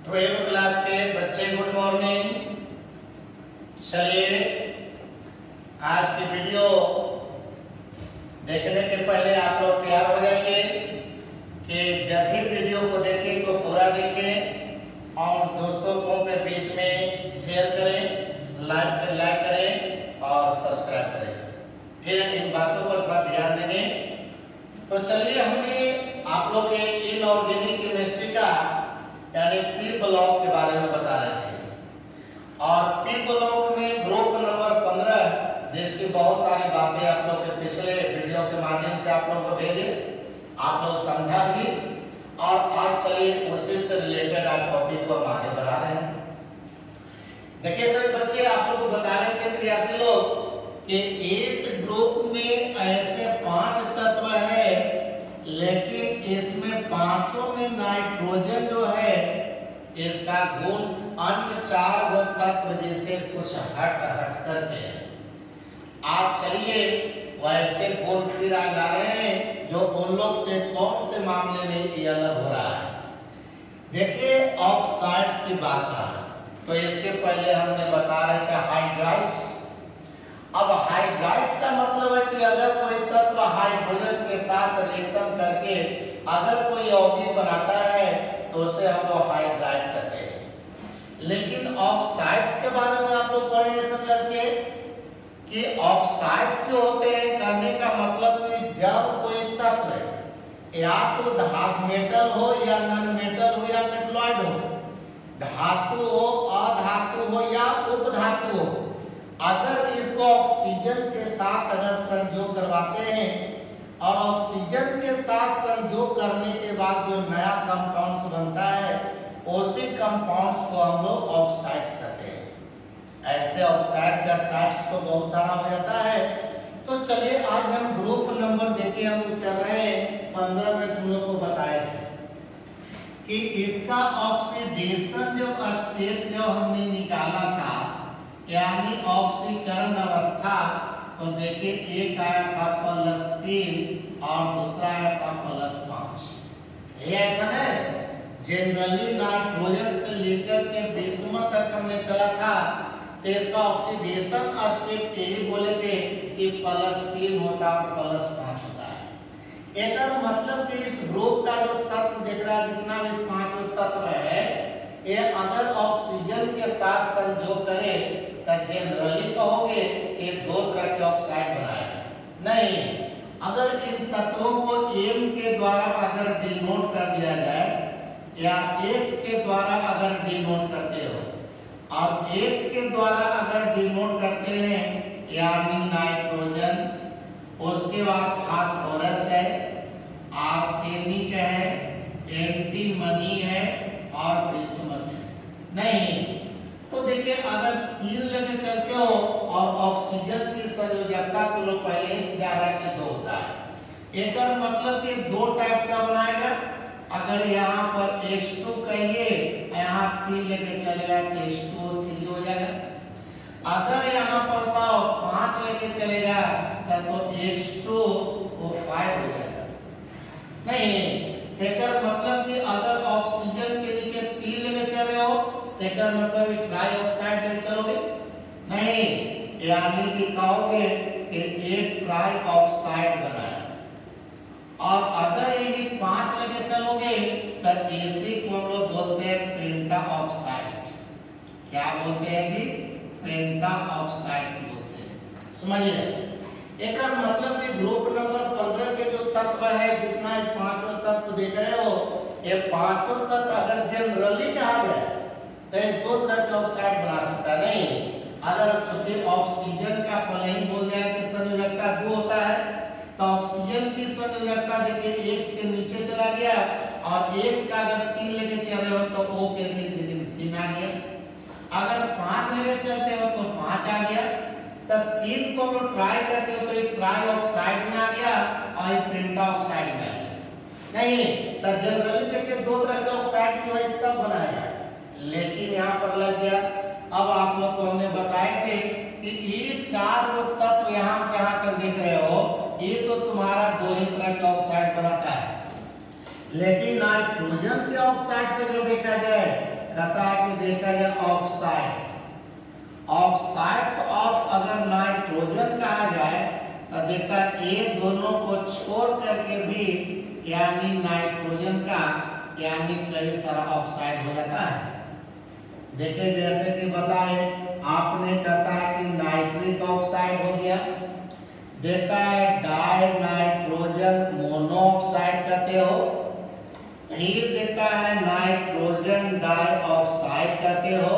12th class के बच्चे good morning. चलिए आज की वीडियो देखने के पहले आप लोग तैयार हो जाइए कि जब भी वीडियो को देखें तो पूरा देखें और दोस्तों को के बीच में शेयर करें, लाइक करें और सब्सक्राइब करें। फिर इन बातों पर थोड़ा ध्यान देंगे। तो चलिए हमने आप लोग के इनऑर्गेनिक केमिस्ट्री का यानी पी ब्लॉक के बारे में बता रहे थे और पी ब्लॉक में ग्रुप नंबर 15 जिसकी बहुत सारी बातें आप लोग के पिछले वीडियो के माध्यम से आप लोग को भेजे, आप लोग समझा भी और आज चलिए उसी से रिलेटेड आप टॉपिक को हम आगे बढ़ा रहे हैं। देखिए सभी बच्चे आप लोग को बता रहे थे विद्यार्थी लोग कि इस ग्रुप में ऐसे 5 तत्व है, लेकिन इसमें पांचों में नाइट्रोजन जो है इसका गुण अन्य 4 गो तत्व जैसे कुछ हट करके है। आप चलिए वैसे गुण फिर आ ला रहे हैं जो उन लोग से कौन से मामले में ये अलग हो रहा है। देखिए ऑक्साइड्स की बात रहा तो इसके पहले हमने बता रहे थे हाइड्राइड्स। अब हाइड्राइड्स का मतलब है कि अगर कोई तत्व हाइड्रोजन के साथ रिएक्शन करके अगर कोई यौगिक बनाता है तो उसे हम लोग हाइड्राइड कहते हैं। लेकिन ऑक्साइड्स के बारे में आप लोग पढ़ेंगे सब लड़के कि ऑक्साइड्स जो होते हैं कहने का मतलब कि जब कोई तत्व या तो धातु मेटल हो या नॉन मेटल हो या मेटलॉइड हो, धातु हो अधातु हो या उपधातु हो, अगर इसको ऑक्सीजन के साथ अगर संयोग करवाते हैं और ऑक्सीजन के साथ संयोग करने के बाद जो नया कंपाउंड्स बनता है उसी कंपाउंड्स को हम लोग ऑक्साइड्स कहते हैं। ऐसे ऑक्साइड का टाइप्स तो बहुत सारा हो जाता है। तो चलिए आज हम ग्रुप नंबर देखिए हम चल रहे हैं 15 में तुम लोग को बताए थे कि इसका ऑक्सीडेशन जो स्टेट जो हमने निकाला था यानी ऑक्सीकरण अवस्था, तो देखिए एक आया था +3 और दूसरा आया था +5। ये आया था ना। जनरली नाइट्रोजन से लेकर के 20वां तक हमने चला था तो इसका ऑक्सीडेशन स्टेट यही बोले थे कि +3 होता और +5 होता है। एक मतलब कि इस ग्रुप का जो तत्व दिख रहा है जितना भी 5 तत्व है ये अगर ऑक्सीजन के साथ संयोग करे तो जनरली कहोगे ये 2 तरह के ऑक्साइड बनाएगा। नहीं, अगर इन तत्वों को M के द्वारा अगर डिनोट कर दिया जाए या X के द्वारा अगर डिनोट करते हो और X के द्वारा अगर डिनोट करते हैं यानी नाइट्रोजन, उसके बाद फास्फोरस है, आर्सेनिक है, एंटीमनी है और बिस्मथ है। नहीं तो देखिए अगर 3 लेके चलते हो और ऑक्सीजन की संयोजकता तो लोग पहले ही जा रहा है कि 2 होता है। एक मतलब कि 2 टाइप्स का बनाएगा। अगर यहाँ पर H2 कहिए यहाँ 3 लेके चलेगा तो H2O 3 हो जाएगा। अगर यहाँ पर बताओ 5 लेके चलेगा तो H2O 5 हो जाएगा। नहीं तेकर मतलब कि अगर ऑक्सीजन के नीचे 3 लेके चल रहे हो तेकर मतलब ट्राई ऑक्साइड लेके चलोगे नहीं, यानी कि कहोगे कि एक ट्राई ऑक्साइड बना है। और अगर यही 5 लेके चलोगे तो इसी को हम लोग बोलते हैं पेंटा ऑक्साइड। क्या बोलते हैं जी? पेंटा ऑक्साइड बोलते हैं। समझिए एक मतलब कि ग्रुप नंबर 15 के जो तत्व है जितना 5 तत्व देख रहे हो ये 5 तत्व अगर जनरली कहा जाए तो 2 तरह के ऑक्साइड बना सकता है। नहीं, अगर चूंकि ऑक्सीजन का पहले ही बोल दिया कि संयोजकता 2 होता है तो ऑक्सीजन की संयोजकता देखिए X के नीचे चला गया और X का अगर 3 लेके चल रहे हो तो O के 3 आ गया। अगर 5 लेके चलते हो तो 5 आ गया। तब 3 को हम ट्राई करते हो तो ये ट्राई ऑक्साइड में आ गया और ये पेंटा ऑक्साइड में आ गया। नहीं तो जनरली देखिए 2 तरह के ऑक्साइड की वजह सब बनाया है, लेकिन यहाँ पर लग गया। अब आप लोग को हमने बताए थे कि ये 4 तत्व यहाँ से यहाँ तक देख रहे हो ये तो तुम्हारा 2 ही तरह के ऑक्साइड बनाता है। लेकिन नाइट्रोजन के ऑक्साइड से अगर देखा जाए कहता है कि देखा जाए ऑक्साइड्स, ऑक्साइड्स ऑफ अगर नाइट्रोजन कहा जाए तो देखा ये दोनों को छोड़ करके भी यानी नाइट्रोजन का यानी कई सारा ऑक्साइड हो जाता है। देखिए जैसे कि बताए आपने कहता है कि नाइट्रिक ऑक्साइड हो गया, देता है डाई नाइट्रोजन मोनोऑक्साइड कहते हो, फिर देता है नाइट्रोजन डाइऑक्साइड कहते हो,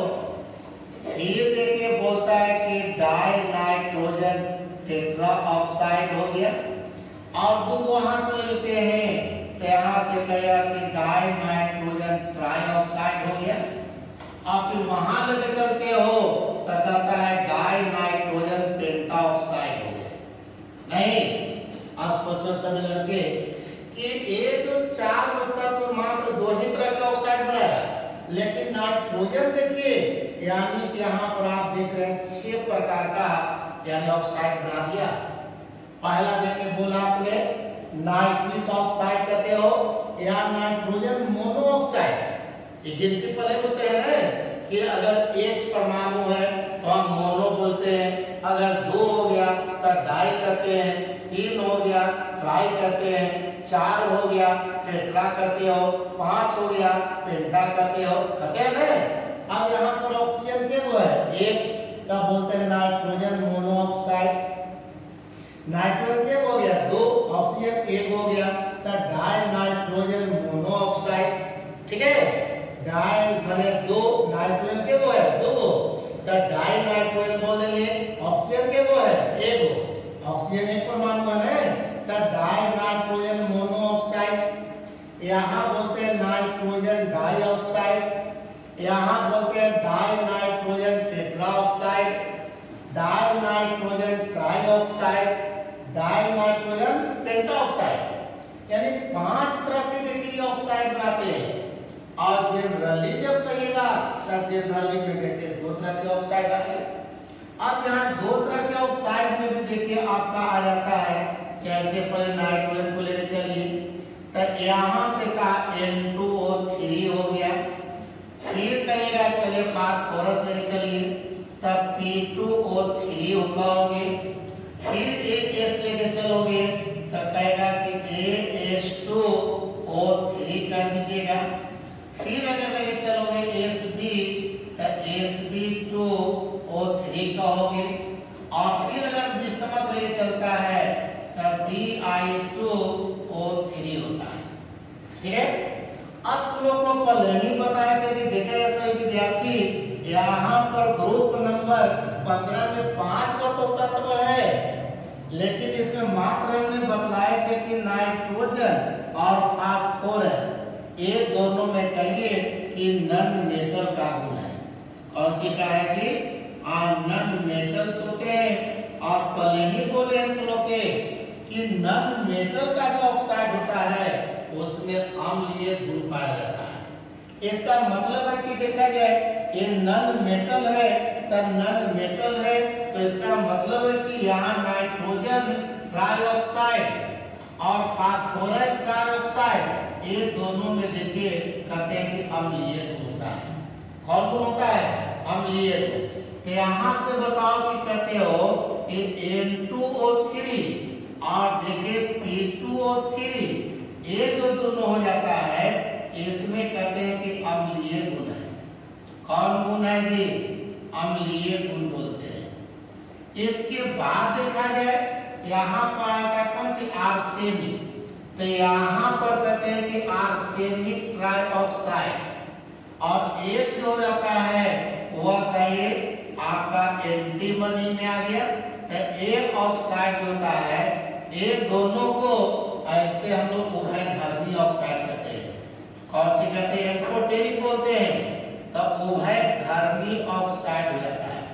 फिर देखिए बोलता है कि डाई नाइट्रोजन टेट्रा ऑक्साइड हो गया, और दो वहां से लेते हैं तो यहाँ से कहेगा कि डाई नाइट्रोजन ट्राइऑक्साइड हो गया, और फिर वहां लेके चलते हो तो कहता है डाई नाइट्रोजन पेंटाऑक्साइड हो गया। नहीं, अब सोचो सब लड़के कि ये जो चार तत्व मात्र दो ही तरह के ऑक्साइड बनाया, लेकिन नाइट्रोजन देखिए यानी कि यहाँ पर आप देख रहे हैं 6 प्रकार का यानी ऑक्साइड बना दिया। पहला देखिए बोला आपने नाइट्रिक ऑक्साइड कहते हो या नाइट्रोजन मोनोऑक्साइड। ये गिनती पहले होते हैं कि अगर एक परमाणु है तो हम मोनो बोलते हैं, अगर 2 हो गया तो डाई कहते हैं, 3 हो गया ट्राई कहते हैं, 4 हो गया टेट्रा कहते हो, 5 हो गया पेंटा कहते हो, कहते हैं ना। अब यहाँ पर ऑक्सीजन के वो है एक का बोलते हैं नाइट्रोजन मोनोऑक्साइड, नाइट्रोजन के हो गया 2, ऑक्सीजन 1 हो गया तो डाई नाइट्रोजन मोनोऑक्साइड। ठीक है, डाई माने 2, नाइट्रोजन के वो है 2 तो डाई नाइट्रोजन बोलेंगे, ऑक्सीजन के वो है 1, ऑक्सीजन एक परमाणु है तो डाई नाइट्रोजन मोनोऑक्साइड। यहाँ बोलते हैं नाइट्रोजन डाइऑक्साइड, यहाँ बोलते हैं dinitrogen tetraoxide, dinitrogen trioxide, dinitrogen pentaoxide. यानी 5 तरह के देखिए ऑक्साइड बनाते हैं। और जनरली जब कहिएगा तो जनरली में देखिए 2 तरह के ऑक्साइड आते हैं। अब यहाँ 2 तरह के ऑक्साइड में भी देखिए आपका आ जाता है कैसे, पहले नाइट्रोजन को लेकर चलिए तो यहाँ से का N2O3 हो गया, फिर कहेगा चलिए फास्फोरस लेके चलिए तब P2O3 होगा, फिर एक S लेके चलोगे तो कहेगा कि AS2O3 कर दीजिएगा, फिर अगर लेके चलोगे Sb तो Sb2O3 कहोगे, और फिर अगर विषमत लेके चलता है तब Bi2O3 होता है। ठीक है, अब तुम लोग को पहले ही बताया था कि देखे ऐसे विद्यार्थी यहाँ पर ग्रुप नंबर 15 में 5 को तो तत्व है, लेकिन इसमें मात्र हमने बतलाए थे कि नाइट्रोजन और फास्फोरस ये दोनों में कहिए कि नॉन मेटल का गुण है। कौन सी का है जी? नॉन मेटल्स होते हैं। और पहले ही बोले हैं तुम लोग के कि नॉन मेटल का जो ऑक्साइड होता है उसमें अम्लीय गुण पाया जाता है। इसका मतलब है कि देखा जाए ये नॉन मेटल है तो नॉन मेटल है तो इसका मतलब है कि यहाँ नाइट्रोजन ट्राइऑक्साइड और फास्फोरस ट्राइऑक्साइड ये दोनों में देखिए कहते हैं कि अम्लीय गुण होता है। कौन गुण होता है? अम्लीय गुण। तो यहाँ से बताओ कि कहते हो कि N2O3 और देखिए P2O3 ये जो दोनों हो जाता है इसमें कहते हैं कि अम्लीय गुण है। कौन गुण है जी? अम्लीय गुण बोलते हैं। इसके बाद देखा जाए यहाँ पर आता कौन सी? आर्सेनिक। तो यहाँ पर कहते हैं कि आर्सेनिक ट्राइऑक्साइड, और एक जो हो जाता है वह कहिए आपका एंटीमनी में आ गया। तो एक ऑक्साइड होता है, ये दोनों को ऐसे हम लोग उभयधर्मी ऑक्साइड कहते हैं। कौन सी कहते हैं? एम्फोटेरिक बोलते हैं। तो उभयधर्मी ऑक्साइड हो जाता है।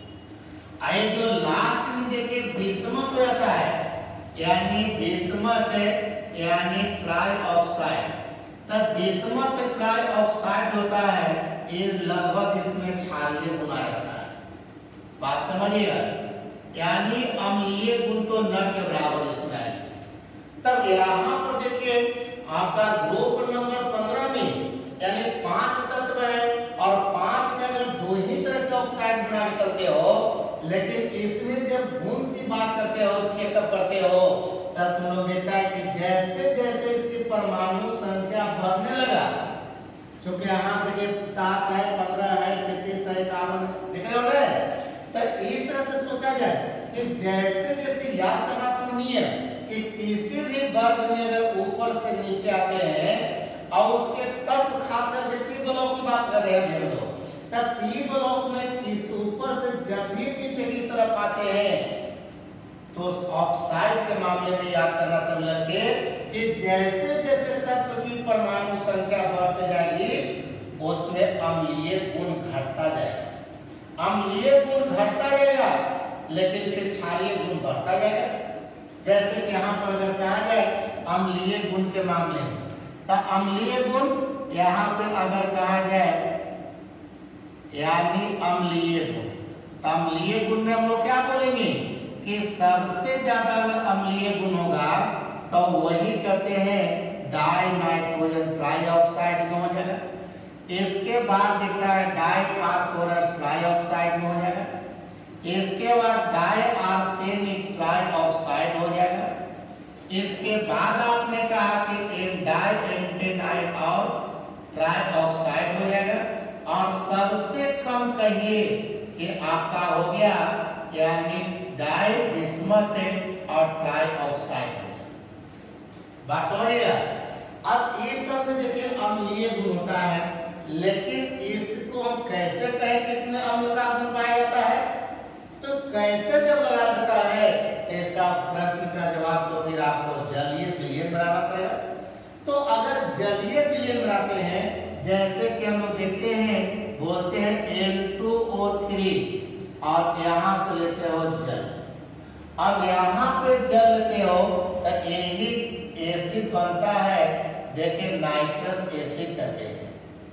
आई जो लास्ट में देखिए विषमत हो जाता है, यानी विषमत है यानी ट्राइऑक्साइड। तब विषमत ट्राइऑक्साइड होता है, ये लगभग इसमें क्षारीय गुण आ जाता है। बात समझिएगा, यानी अम्लीय गुण तो न के बराबर इसमें है। तब यहाँ पर देखिए आपका ग्रुप नंबर 15 में यानी 5 तत्व है लेकिन इसमें जब गुण की बात करते हो, चेकअप करते हो, तब तुम लोग देखता है कि जैसे जैसे इसकी परमाणु संख्या बढ़ने लगा, क्योंकि यहाँ देखिए 7 है, 15 है, 33 है, 51 देख रहे हो ना, तो इस तरह से सोचा जाए कि जैसे जैसे याद करना तुम नियम कि किसी भी वर्ग में अगर ऊपर से नीचे आते हैं और उसके तत्व खास करके पी ब्लॉक की बात कर रहे हैं हम लोग, तब पी ब्लॉक में किस ऊपर से जब भी नीचे की तरफ आते हैं तो ऑक्साइड के मामले में याद करना सब लड़के कि जैसे जैसे तत्व की परमाणु संख्या बढ़ती जाएगी उसमें अम्लीय गुण घटता जाएगा। अम्लीय गुण घटता जाएगा लेकिन फिर क्षारीय गुण बढ़ता जाएगा। जैसे कि यहाँ पर अगर कहा जाए अम्लीय गुण के मामले में, तो अम्लीय गुण यहाँ पे अगर कहा जाए यानी अम्लीय गुण, तो अम्लीय गुण में हम लोग क्या बोलेंगे कि सबसे ज्यादा अगर अम्लीय गुण होगा तो वही कहते हैं डाई नाइट्रोजन ट्राइऑक्साइड में हो जाएगा। इसके बाद दिखता है डाई फास्फोरस ट्राइऑक्साइड में हो जाएगा। इसके बाद डाई आर्सेनिक ट्राइऑक्साइड हो जाएगा। इसके बाद आपने कहा कि डाई एंटीनाइड और ट्राइऑक्साइड हो जाएगा। और सबसे कम कहिए कि आपका हो गया यानी डाई बिस्मथ और ट्राइऑक्साइड। बात समझिएगा। अब इस सब में देखिए अम्लीय गुण होता है, लेकिन इसको हम कैसे कहें कि इसमें अम्ल का गुण पाया जाता है, तो कैसे जब लगा देता है इसका प्रश्न का जवाब तो फिर आपको जलीय विलयन बनाना पड़ेगा। तो अगर जलीय विलयन बनाते हैं, जैसे कि हम लोग देखते हैं बोलते हैं N2O3 और यहाँ से लेते हो जल, अब यहाँ पे जल लेते हो तो यही एसिड बनता है, देखिए नाइट्रस एसिड कहते हैं।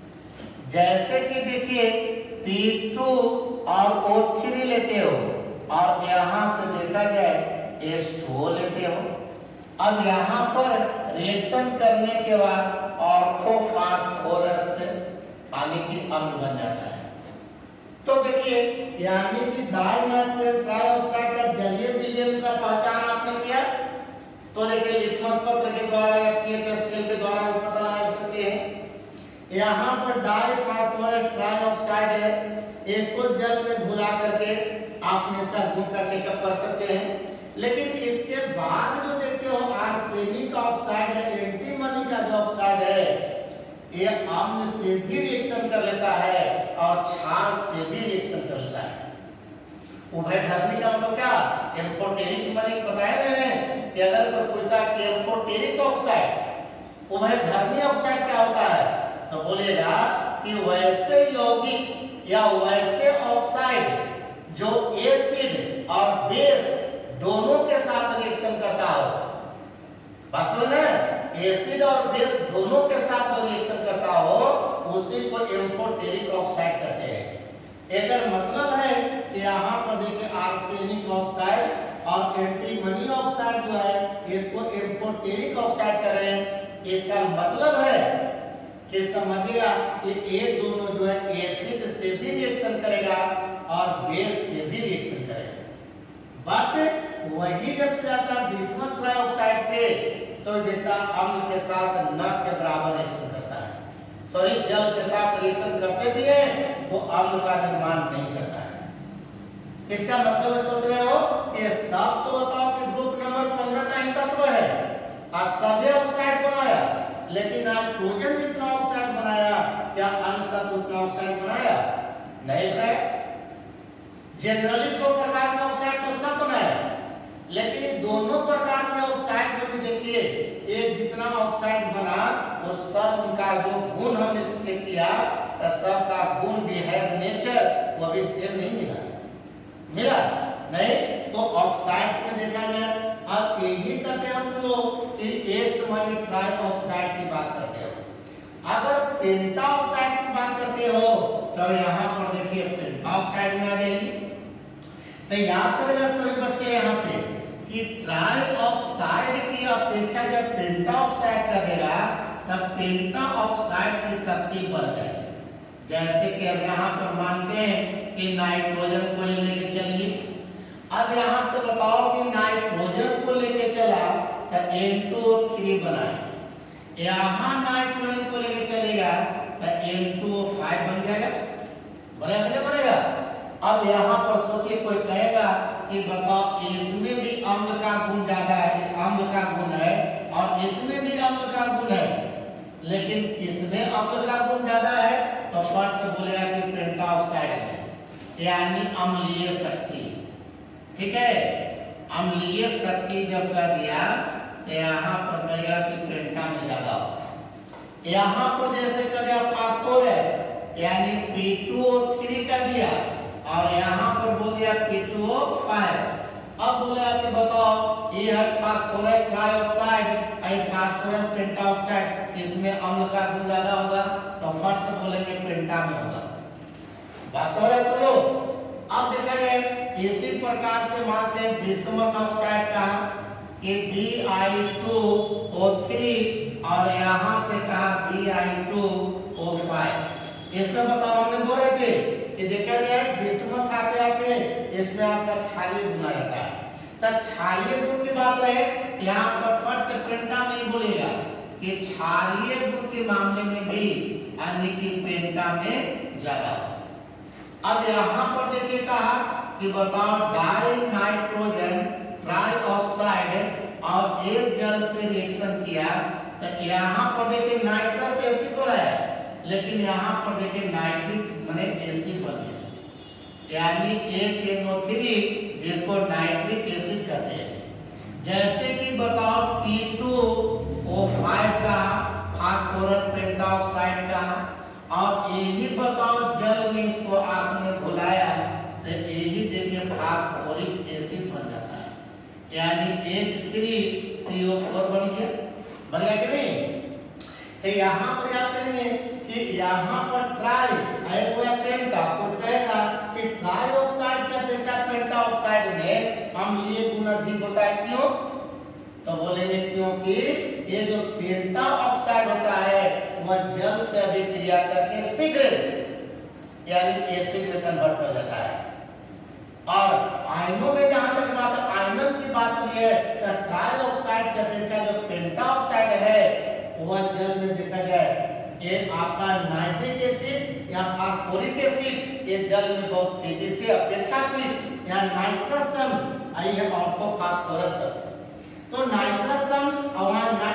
जैसे कि देखिए P2 और O3 लेते हो और यहाँ से देखा जाए H2O लेते हो। अब यहाँ पर रिएक्शन करने के बाद ऑर्थोफॉस्फोरस पानी की अम्ल बन जाता है। तो देखिए यानी कि डाइनाइट्रोजन ट्राइऑक्साइड का जलीय विलयन का पहचान आपने किया, तो देखिए लिटमस पत्र के द्वारा या पीएच स्केल के द्वारा पता लगा सकते हैं। यहाँ पर डाइफॉस्फोरस ट्राइऑक्साइड है, इसको जल में घुला करके आपने इसका गुण का चेकअप कर सकते हैं। लेकिन इसके बाद जो देखते हो आर्सेनिक ऑक्साइड है, एंटीमनी का जो ऑक्साइड है, ये अम्ल से भी रिएक्शन कर लेता है और क्षार से भी रिएक्शन कर लेता है। उभयधर्मी का मतलब क्या, एम्फोटेरिक मनी बताए रहे हैं कि अगर कोई पूछता है कि एम्फोटेरिक ऑक्साइड उभयधर्मी ऑक्साइड क्या होता है, तो बोलेगा कि वैसे यौगिक या वैसे ऑक्साइड जो एसिड और बेस दोनों के साथ रिएक्शन करता हो। बस ना, एसिड और बेस दोनों के साथ जो रिएक्शन करता हो उसी को एम्फोटेरिक ऑक्साइड कहते हैं। एकर मतलब है कि यहाँ पर देखिए आर्सेनिक ऑक्साइड और एंटीमनी ऑक्साइड जो है इसको एम्फोटेरिक ऑक्साइड कह रहे हैं। इसका मतलब है कि समझिएगा कि ये दोनों जो है एसिड से भी रिएक्शन करेगा और बेस से भी रिएक्शन करेगा। बट वही जब जाता बिस्मथ ट्राइऑक्साइड पे तो देखता अम्ल के साथ न के बराबर रिएक्शन करता है। सॉरी, जल के साथ रिएक्शन करते भी है तो अम्ल का निर्माण नहीं करता है। इसका मतलब सोच रहे हो कि सब तो बताओ कि ग्रुप नंबर 15 का ही तत्व है और सभी ऑक्साइड बनाया, लेकिन नाइट्रोजन जितना ऑक्साइड बनाया क्या अन्य तत्व उतना ऑक्साइड बनाया? नहीं बनाया। जनरली दो प्रकार के ऑक्साइड तो सब बनाया, लेकिन ये दोनों प्रकार के ऑक्साइड में भी देखिए ये जितना ऑक्साइड बना वो सब उनका जो गुण हमने चेक किया तो सबका गुण बिहेव नेचर वो भी सेम नहीं मिला नहीं। तो ऑक्साइड्स में देखा जाए अब यही कहते हैं हम लोग कि एक समय ट्राइऑक्साइड की बात करते हो। अगर पेंटाऑक्साइड की बात करते हो तो यहाँ पर देखिए पेंटाऑक्साइड में आ जाएगी। तो याद करेगा सभी बच्चे यहाँ पे कि ट्राइऑक्साइड की अपेक्षा जब पेंटाऑक्साइड करेगा तब पेंटाऑक्साइड की शक्ति बढ़ जाएगी। जैसे कि अब यहाँ पर मानते हैं कि नाइट्रोजन को ही लेके चलिए। अब यहाँ से बताओ कि नाइट्रोजन को लेके चला तो N2O3 बना है, यहाँ नाइट्रोजन को लेके चलेगा तो N2O5 बन जाएगा, बनेगा नहीं बनेगा। अब यहाँ पर सोचिए कोई कहेगा कि बताओ इसमें भी अम्ल का गुण ज्यादा है, अम्ल का गुण है और इसमें भी अम्ल का गुण है, लेकिन इसमें अम्ल का गुण ज्यादा है तो फर्स्ट से बोलेगा कि पेंटाऑक्साइड है, यानी अम्लीय शक्ति। ठीक है, अम्लीय शक्ति जब कह दिया तो यहाँ पर कहेगा कि पेंटा में ज्यादा होगा। यहाँ पर जैसे कर दिया फास्फोरस यानी P2O3 कर दिया और यहाँ पर बोल दिया P2O5। अब बोला कि बताओ ये है फास्फोरस ट्राइऑक्साइड, ये फास्फोरस पेंटाऑक्साइड, इसमें अम्ल का गुण ज्यादा होगा तो फर्स्ट बोलेंगे पेंटा में होगा। बात समझ रहे तुम लोग? अब देखा जाए इसी प्रकार से मानते हैं विषमक ऑक्साइड का कि Bi2O3 और यहाँ से कहा Bi2O5। इसमें बताओ हमने बोले थे कि देखा गया विषमक आते आते इसमें आपका क्षारीय गुण आ जाता है, तो क्षारीय गुण की बात रहे यहाँ पर फर्स्ट से पेंटा में ही बोलेगा कि क्षारीय गुण के मामले में भी अन्य की पेंटा में ज्यादा। अब यहाँ पर देखिए कहा कि बताओ डाई नाइट्रोजन ट्राइऑक्साइड और एक जल से रिएक्शन किया तो यहाँ पर देखिए नाइट्रस एसिड हो रहा है, लेकिन यहाँ पर देखिए नाइट्रिक माने एसिड बन गया, यानी HNO3 जिसको नाइट्रिक एसिड कहते हैं। जैसे कि बताओ P2O5 का फास्फोरस पेंटाऑक्साइड का, और यही बताओ जल में इसको आपने घुलाया तो यही देखिए फास्फोरिक एसिड बन जाता है, यानी H3PO4 बन गया कि नहीं। तो यहाँ पर याद करेंगे कि यहाँ पर ट्राई पेंटा को कहेगा कि ट्राइऑक्साइड की अपेक्षा पेंटाऑक्साइड में अम्लीय गुण अधिक होता है। क्यों? तो बोलेंगे क्योंकि ये जो पेंटाऑक्साइड होता है वह जल से अभिक्रिया करके शीघ्र यानी एसिड में कन्वर्ट कर जाता है। और आयनों में जहां तक बात है, आयनन की बात भी है तो ट्राइऑक्साइड की अपेक्षा जो पेंटाऑक्साइड है वह जल में देखा जाए ये आपका नाइट्रिक एसिड या फास्फोरिक एसिड ये जल में बहुत तेजी से अपेक्षाकृत या नाइट्रसम आई है ऑर्थोफॉस्फोरस। तो नाइट्रसम और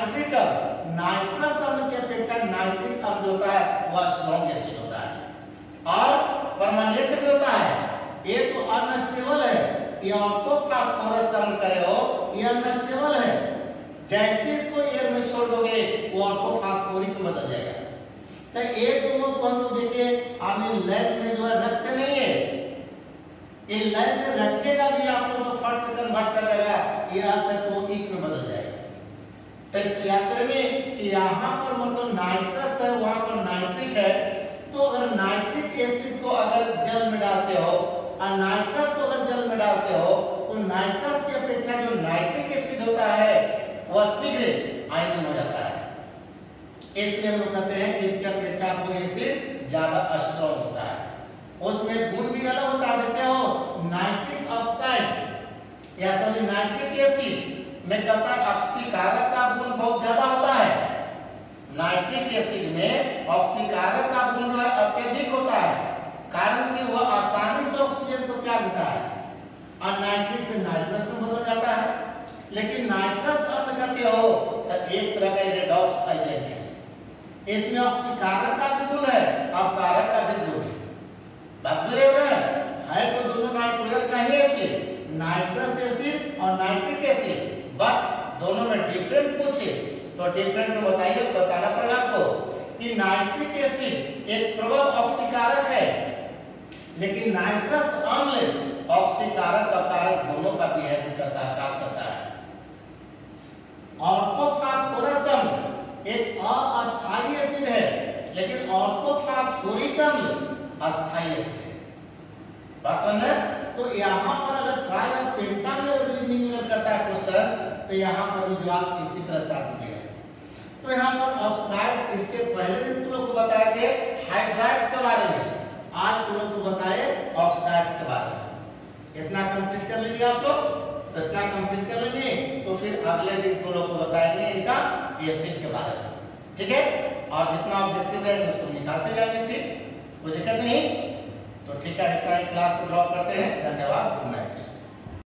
नाइट्रसम की अपेक्षा नाइट्रिक अम्ल होता है वह स्ट्रॉन्ग एसिड होता है और परमानेंट भी होता है। ये तो अनस्टेबल है, ये ऑर्थोफॉस्फोरस अम्ल करे हो ये अनस्टेबल है, जैसे इसको एयर में छोड़ दोगे वो ऑर्थोफॉस्फोरिक में बदल जाएगा। तो ये दोनों को हम देखिए आपने लैब में जो है रखते नहीं है, ये लैब में रखेगा भी आपको तो फट से कन्वर्ट कर देगा, ये असेटोइक में बदल जाएगा। तो इस याद करेंगे कि यहाँ पर मतलब नाइट्रस है वहाँ पर नाइट्रिक है, तो अगर नाइट्रिक एसिड को अगर जल में डालते हो और नाइट्रस को अगर जल में डालते हो तो नाइट्रस की अपेक्षा जो नाइट्रिक एसिड होता है वह शीघ्र आयनिक हो जाता है। इसलिए हम लोग कहते हैं कि इसकी अपेक्षा आपको एसिड ज्यादा स्ट्रॉन्ग होता है, उसमें गुण भी अलग होता है। देखते हो नाइट्रिक ऑक्साइड या सॉरी नाइट्रिक एसिड में कहता है ऑक्सीकारक का गुण बहुत ज्यादा होता है, नाइट्रिक एसिड में ऑक्सीकारक का गुण अत्यधिक होता है, कारण कि वह आसानी से ऑक्सीजन को त्याग देता है और नाइट्रिक से नाइट्रस में बदल जाता है। लेकिन नाइट्रस अम्ल कहते हो तो एक तरह का रेडॉक्स एजेंट है, इसमें ऑक्सीकारक का भी गुण है अपकारक का भी गुण है। बात क्लियर हो रहा है तो दोनों नाइट्रोजन का ही एसिड नाइट्रस एसिड और नाइट्रिक एसिड, बट दोनों में डिफरेंट पूछे तो डिफरेंट में बताइए, बताना पड़ेगा आपको कि नाइट्रिक एसिड एक प्रबल ऑक्सीकारक है, लेकिन नाइट्रस अम्ल ऑक्सीकारक अपकारक दोनों का बिहेव करता है, कार्य करता है। ऑर्थोफॉस्फोरस अम्ल एक अस्थायी एसिड है, लेकिन ऑर्थोफॉस्फोरिक अम्ल अस्थायी एसिड है। पसंद है? तो यहाँ पर अगर ट्राई और पेंटा में रीजनिंग करता है क्वेश्चन तो यहाँ पर भी जवाब इसी तरह से आ जाएगा। तो यहाँ पर ऑक्साइड इसके पहले दिन तुम लोग को बताए थे हाइड्राइड्स के बारे में, आज तुम लोग को बताए ऑक्साइड्स के बारे में। इतना कंप्लीट कर लीजिए आप लोग, तो इतना कंप्लीट कर लीजिए तो फिर अगले दिन तुम लोग को बताएंगे इनका एसिड के बारे में, ठीक है। और जितना ऑब्जेक्टिव रहेगा उसको निकालते जाएंगे, फिर कोई दिक्कत नहीं। तो ठीक है, इतना ही क्लास को ड्रॉप करते हैं। धन्यवाद, गुड नाइट।